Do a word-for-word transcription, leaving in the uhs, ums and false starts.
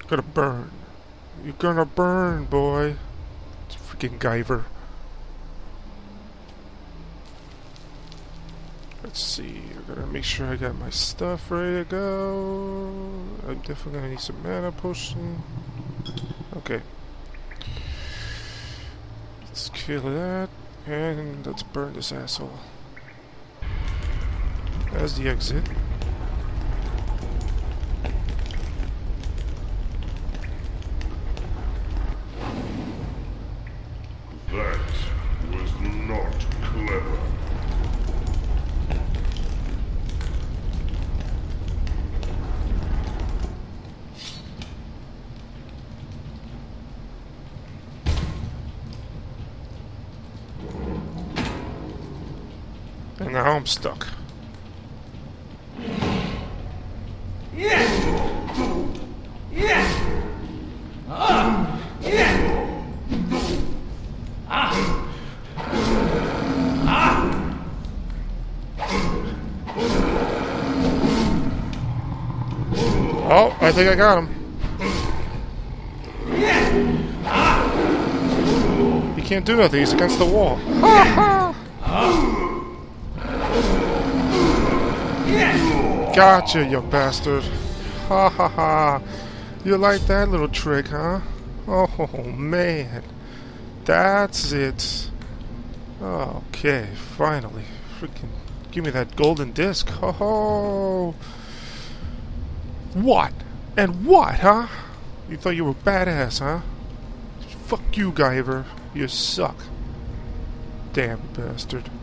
Gonna burn. You're gonna burn, boy. Freaking Guyver. Let's see. I gotta make sure I got my stuff ready to go. I'm definitely gonna need some mana potion. Okay. Let's kill that. And let's burn this asshole. There's the exit. That was not clever. And now I'm stuck. Oh, I think I got him. He can't do nothing, he's against the wall. Gotcha, you bastard. Ha ha ha. You like that little trick, huh? Oh, man. That's it. Okay, finally. Freaking give me that golden disc. Oh. What? And what, huh? You thought you were badass, huh? Fuck you, Guyver. You suck. Damn bastard.